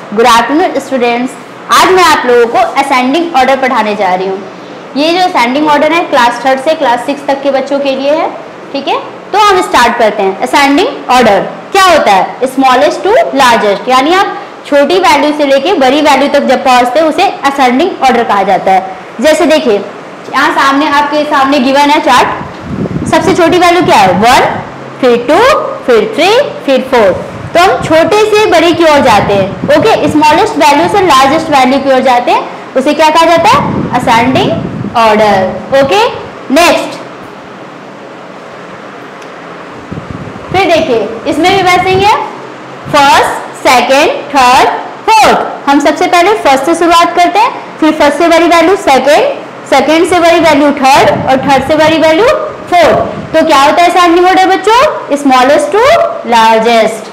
Good afternoon students. आज मैं आप लोगों को असेंडिंग ऑर्डर पढ़ाने जा रही हूँ। ये जो असेंडिंग ऑर्डर है क्लास 3 से क्लास 6 तक के बच्चों के लिए है, ठीक है। तो हम स्टार्ट करते हैं। असेंडिंग ऑर्डर क्या होता है? स्मॉलेस्ट टू लार्जेस्ट, यानी आप छोटी वैल्यू से लेके बड़ी वैल्यू तक जब पहुंचते हैं उसे असेंडिंग ऑर्डर कहा जाता है। जैसे देखिए यहाँ सामने आपके सामने गिवन है चार्ट। सबसे छोटी वैल्यू क्या है? 1, फिर 2, फिर 3, फिर 4। तो हम छोटे से बड़े की ओर जाते हैं। ओके, स्मॉलेस्ट वैल्यू से लार्जेस्ट वैल्यू की ओर जाते हैं, उसे क्या कहा जाता है? Ascending order. ओके, नेक्स्ट फिर देखिए इसमें भी वैसे ही है, फर्स्ट, सेकेंड, थर्ड, फोर्थ। हम सबसे पहले फर्स्ट से शुरुआत करते हैं, फिर फर्स्ट से बड़ी वैल्यू सेकेंड, सेकेंड से बड़ी वैल्यू थर्ड और थर्ड से बड़ी वैल्यू फोर्थ। तो क्या होता है असेंडिंग ऑर्डर बच्चों? Smallest to largest.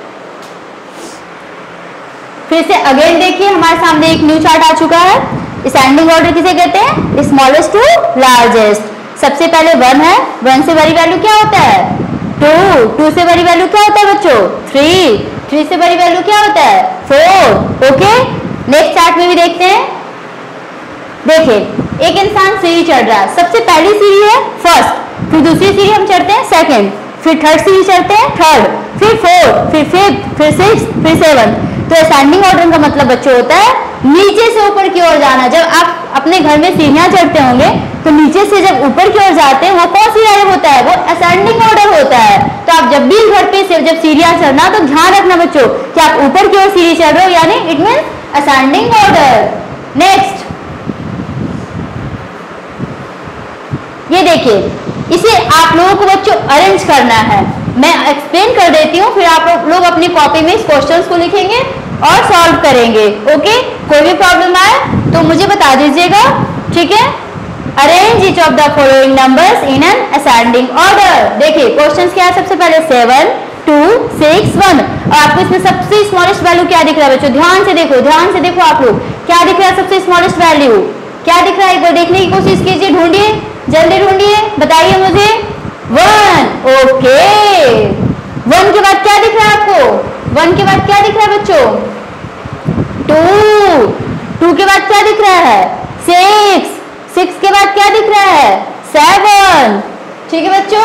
फिर से अगेन देखिए हमारे सामने एक न्यू चार्ट आ चुका है। असेंडिंग ऑर्डर किसे कहते हैं? Smallest to largest. सबसे पहले 1 है, 1 से बड़ी वैल्यू क्या होता है? 2, 2 से बड़ी वैल्यू क्या होता है बच्चों? 3, 3 से बड़ी वैल्यू क्या होता है? 4। ओके, नेक्स्ट चार्ट में भी देखते हैं। देखिए एक इंसान सीढ़ी चढ़ रहा है। सबसे पहली सीढ़ी है फर्स्ट, फिर दूसरी सीढ़ी हम चढ़ते हैं सेकंड, फिर थर्ड सीढ़ी चढ़ते हैं थर्ड, फिर फोर्थ, फिर फिफ्थ, फिर सिक्स्थ, फिर सेवंथ। तो असेंडिंग ऑर्डर का मतलब बच्चों होता है नीचे से ऊपर की ओर जाना। जब आप अपने घर में सीढ़ियां चढ़ते होंगे तो नीचे से जब ऊपर की ओर जाते हैं वो कौन सी लाइन होता है? वो असेंडिंग ऑर्डर होता है। तो आप जब भी घर पे जब सीढ़ियां चढ़ना तो ध्यान रखना बच्चों कि आप ऊपर की ओर सीढ़ी चढ़ रहे हो, यानी it means ascending order. Next ये देखिए, इसे आप लोगों को बच्चों अरेंज करना है। मैं एक्सप्लेन कर देती हूँ, फिर आप लोग अपनी कॉपी में इस क्वेश्चंस को लिखेंगे और सॉल्व करेंगे। ओके, कोई भी प्रॉब्लम आए तो मुझे बता दीजिएगा, ठीक है। Arrange each of the following numbers in an ascending order. देखिए क्वेश्चंस क्या है? सबसे पहले 7, 2, 6, 1। और आपको इसमें सबसे स्मॉलेस्ट वैल्यू क्या दिख रहा है बच्चों? ध्यान से देखो, ध्यान से देखो आप लोग, क्या दिख रहा है सबसे स्मॉलेस्ट वैल्यू? क्या दिख रहा है? एक बार देखने की कोशिश कीजिए, ढूंढिए, जल्दी ढूंढिए, बताइए मुझे। 1। ओके, 1 के बाद क्या दिख रहा है आपको? 1 के बाद क्या दिख रहा है बच्चों? 2, 2 के बाद क्या दिख रहा है? 6, 6 के बाद क्या दिख रहा है? 7। ठीक है बच्चों।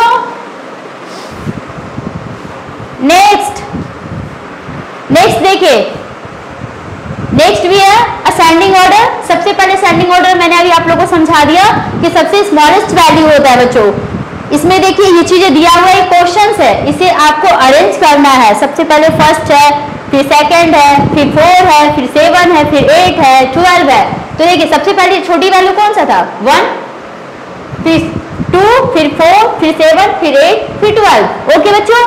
नेक्स्ट देखिए, नेक्स्ट भी है असेंडिंग ऑर्डर। सबसे पहले असेंडिंग ऑर्डर मैंने अभी आप लोगों को समझा दिया कि सबसे स्मॉलेस्ट वैल्यू होता है बच्चों। इसमें देखिए ये चीजें दिया हुआ है, क्वेश्चंस है, इसे आपको अरेंज करना है। सबसे पहले फर्स्ट है, फिर सेकंड है, फिर 4 है, फिर 7 है, फिर 8 है, 12 है। तो देखिए सबसे पहले छोटी वैल्यू कौन सा था? 1, फिर 2, फिर 4, फिर 7, फिर 8, फिर 12। ओके बच्चों,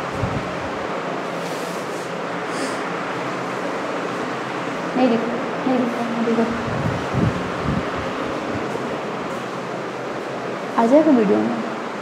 नहीं दिख आ जाएगा वीडियो में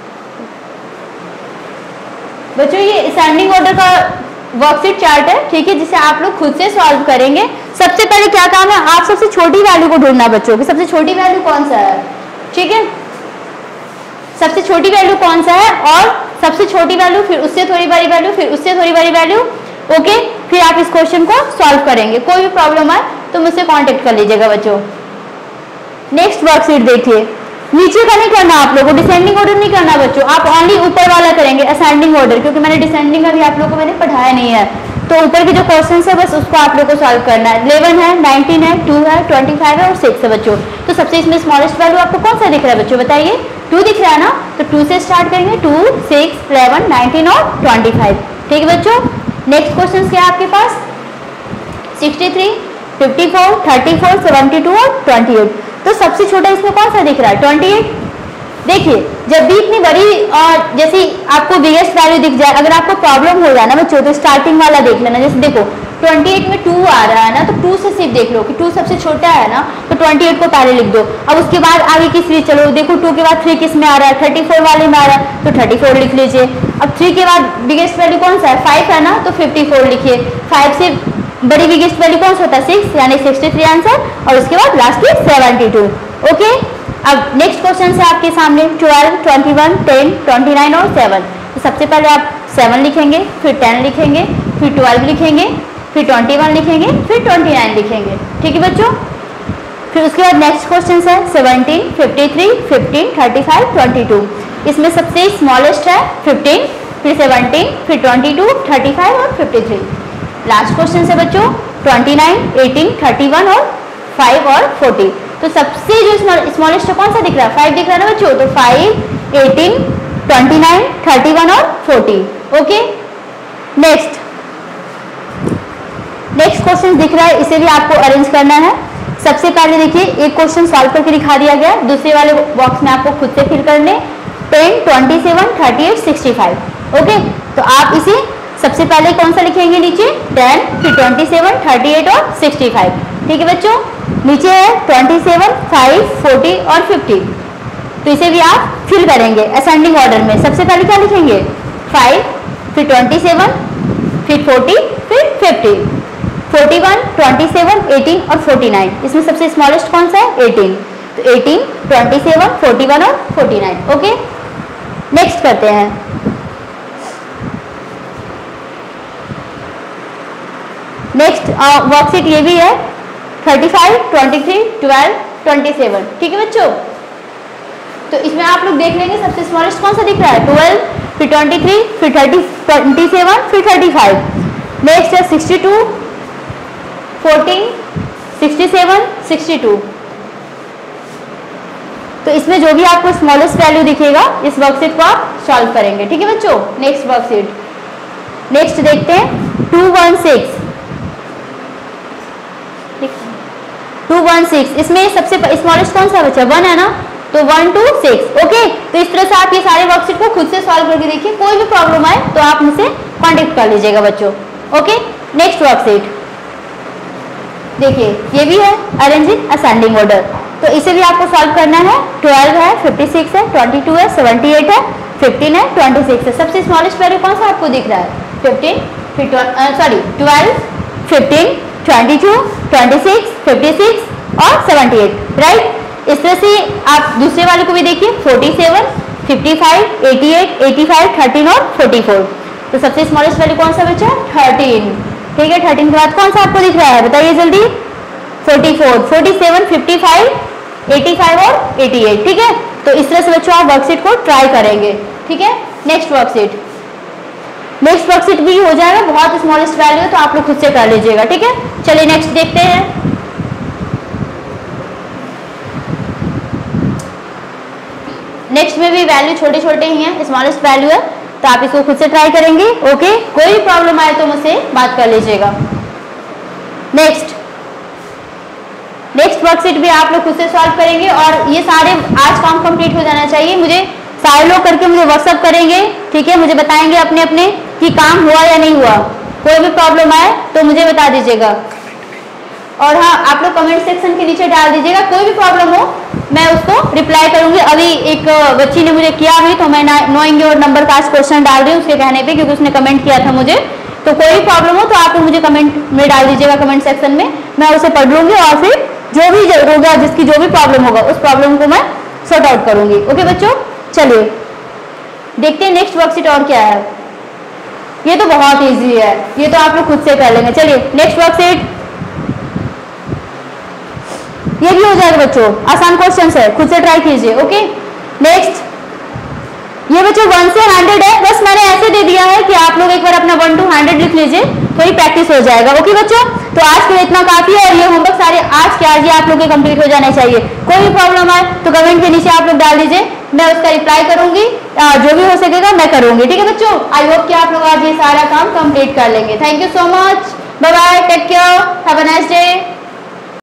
बच्चों। ये असेंडिंग ऑर्डर का वर्कशीट चार्ट है, ठीक है, जिसे आप लोग खुद से सॉल्व करेंगे। सबसे पहले क्या काम है? आप सबसे छोटी वैल्यू को ढूंढना बच्चों की। सबसे छोटी वैल्यू कौन सा है? ठीक है, सबसे छोटी वैल्यू कौन सा है और सबसे छोटी वैल्यू, फिर उससे थोड़ी बड़ी वैल्यू, फिर उससे थोड़ी बड़ी वैल्यू। ओके, फिर आप इस क्वेश्चन को सॉल्व करेंगे। कोई भी प्रॉब्लम आए तो मुझसे कांटेक्ट कर लीजिएगा बच्चों। नेक्स्ट वर्कशीट देखिए, नीचे का नहीं करना आप लोगों को, डिसेंडिंग ऑर्डर नहीं करना बच्चों, आप ओनली ऊपर वाला करेंगे असेंडिंग ऑर्डर, क्योंकि मैंने डिसेंडिंग अभी आप लोगों को मैंने पढ़ाया नहीं है। तो ऊपर के जो क्वेश्चन है बस उसको आप लोग को सॉल्व करना है। 11 है, 19 है, 2 है, 25 है और 6 है बच्चों। तो सबसे इसमें स्मॉलेस्ट वैल्यू आपको कौन सा दिख रहा है बच्चों? बताइए। 2 दिख रहा है ना, तो 2 से स्टार्ट करेंगे। 2, 6, 11, 19 और 25। ठीक है बच्चों। नेक्स्ट क्वेश्चन क्या है आपके पास? 63, 54, 34, 72 और 28। तो सबसे छोटा इसमें कौन सा दिख रहा है? 28। देखिए जब भी इतनी बड़ी और जैसे आपको बिगेस्ट वैल्यू दिख जाए, अगर आपको प्रॉब्लम हो जाए ना बच्चों तो स्टार्टिंग वाला देख लेना। जैसे देखो 28 में 2 आ रहा है ना, तो 2 से सिर्फ देख लो कि 2 सबसे छोटा है ना, तो 28 को पहले लिख दो। अब उसके बाद आगे की सीरीज चलो, देखो 2 के बाद 3 किस में आ रहा है? 34 वाले में आ रहा है, तो 34 लिख लीजिए। अब 3 के बाद बिगेस्ट वैल्यू कौन सा है? 5 है ना, तो 54 लिखिए। 5 से बड़ी बिगेस्ट वैल्यू कौन सा होता है? 6, यानी 63 आंसर। और उसके बाद लास्ट में 72। ओके, अब नेक्स्ट क्वेश्चन है आपके सामने 12, 21, 10, 29 और 7। तो सबसे पहले आप 7 लिखेंगे, फिर 10 लिखेंगे, फिर 12 लिखेंगे, फिर 21 लिखेंगे, फिर 29 लिखेंगे। ठीक है बच्चों। फिर उसके बाद नेक्स्ट क्वेश्चन है 17, 53, 15, 35, 22। इसमें सबसे स्मॉलेस्ट है 15, फिर 17, फिर 22, 35 और 53। लास्ट क्वेश्चन है बच्चों 29, 18, 31 और 5 और 40। तो सबसे जो स्मॉलेस्ट है कौन सा दिख रहा है? 5 दिख रहा है ना बच्चों। तो 5, 18, 29, 31 और 40। ओके। नेक्स्ट क्वेश्चन दिख रहा है, इसे भी आपको अरेंज करना है। सबसे पहले देखिए एक क्वेश्चन सॉल्व करके दिखा दिया गया, दूसरे वाले बॉक्स में आपको खुद से फिल करने 10, 27, 38, 65। ओके। तो आप इसे सबसे पहले कौन सा लिखेंगे? नीचे 10, फिर 27, 38 और 65। ठीक है बच्चों। नीचे है 27, 5, 40 और 50। तो इसे भी आप फिल करेंगे असेंडिंग ऑर्डर में। सबसे पहले क्या लिखेंगे? 5, फिर 27, फिर 40, फिर 50, 41, 27, 18 और 49। इसमें सबसे स्मॉलेस्ट कौन सा है? 18। तो 18, 27, 41 और 49। ओके। नेक्स्ट करते हैं। नेक्स्ट वर्कशीट ये भी है 35, 23, 12, 27। ठीक है बच्चों। तो इसमें आप लोग देख लेंगे सबसे स्मॉलेस्ट कौन सा दिख रहा है? 12, फिर 23, फिर 27, फिर 35। नेक्स्ट है 62, 14, 67, 62। तो इसमें जो भी आपको स्मॉलेस्ट वैल्यू दिखेगा इस वर्कशीट को आप सॉल्व करेंगे। ठीक है बच्चों। Next worksheet. नेक्स्ट देखते हैं 216। 216 इसमें सबसे स्मॉलेस्ट कौन सा बचा? 1 है ना। तो 1 to 6। ओके। तो इस तरह से आप ये सारे वर्कशीट को खुद से सॉल्व करके देखिए। कोई भी प्रॉब्लम आए तो आप मुझसे कांटेक्ट कर लीजिएगा बच्चों। ओके। नेक्स्ट वर्कशीट देखिए ये भी है अरेंजिंग असेंडिंग ऑर्डर। तो इसे भी आपको सॉल्व करना है। 12 है, 56 है, 22 है, 78 है, 15 है, 26 है। सबसे स्मॉलेस्ट वैल्यू कौन सा आपको दिख रहा है? 15, फिर 12, 15, 22, 26, 56 और 78। राइट। इस तरह से आप दूसरे वाले को भी देखिए 47, 55, 88, 85, 13 और 44। तो सबसे स्मॉलेस्ट वैल्यू कौन सा बचा? 13। ठीक है। 13 के बाद कौन सा आपको दिख रहा है? बताइए जल्दी। 44, 47, 55, 85 और 88। ठीक है। तो इस तरह से बच्चों आप वर्कशीट को ट्राई करेंगे। ठीक है। नेक्स्ट वर्कशीट भी हो जाएगा। बहुत स्मॉलेस्ट वैल्यू है तो आप लोग खुद से कर लीजिएगा। ठीक है। चलिए नेक्स्ट देखते हैं। नेक्स्ट में भी वैल्यू छोटे छोटे ही हैं, स्मॉलेस्ट वैल्यू है, तो आप इसको खुद से ट्राई करेंगे। ओके। कोई प्रॉब्लम आए तो मुझसे बात कर लीजिएगा। नेक्स्ट वर्कशीट भी आप लोग खुद से सॉल्व करेंगे और ये सारे आज काम कंप्लीट हो जाना चाहिए। मुझे सारे लोग करके मुझे व्हाट्सअप करेंगे। ठीक है। मुझे बताएंगे अपने अपने कि काम हुआ या नहीं हुआ। कोई भी प्रॉब्लम आए तो मुझे बता दीजिएगा। और हाँ, आप लोग कमेंट सेक्शन के नीचे डाल दीजिएगा। कोई भी प्रॉब्लम हो मैं उसको रिप्लाई करूंगी। अभी एक बच्ची ने मुझे किया भी, तो मैं नोइंग योर नंबर का क्वेश्चन डाल रही हूँ उसके कहने पे, क्योंकि उसने कमेंट किया था मुझे। तो कोई भी प्रॉब्लम हो तो आप मुझे कमेंट में डाल दीजिएगा, कमेंट सेक्शन में। मैं उसे पढ़ लूंगी और फिर जो भी होगा, जिसकी जो भी प्रॉब्लम होगा उस प्रॉब्लम को मैं सॉर्ट आउट करूंगी। ओके बच्चों। चलिए देखते हैं नेक्स्ट वर्कशीट और क्या है। ये तो बहुत ईजी है, ये तो आप लोग खुद से कर लेंगे। चलिए नेक्स्ट वर्कशीट ये भी हो जाएगा बच्चों। आसान क्वेश्चन है, खुद से ट्राई कीजिए। ओके। नेक्स्ट ये बच्चों 1 से 100 है। बस मैंने ऐसे दे दिया है कि आप लोग एक बार अपना 1 to 100 लिख लीजिए, थोड़ी प्रैक्टिस हो जाएगा। ओके बच्चों। तो आज के लिए इतना काफी है और ये होमवर्क सारे आज के आज ही आप लोग के कंप्लीट हो जाने चाहिए। कोई भी प्रॉब्लम आए तो कमेंट के नीचे आप लोग डाल दीजिए, मैं उसका रिप्लाई करूंगी। जो भी हो सकेगा मैं करूंगी। ठीक है बच्चों। आई होप कि आप लोग आज ये सारा काम कंप्लीट कर लेंगे। Thank you so much. Bye bye. Take care. Have a nice day.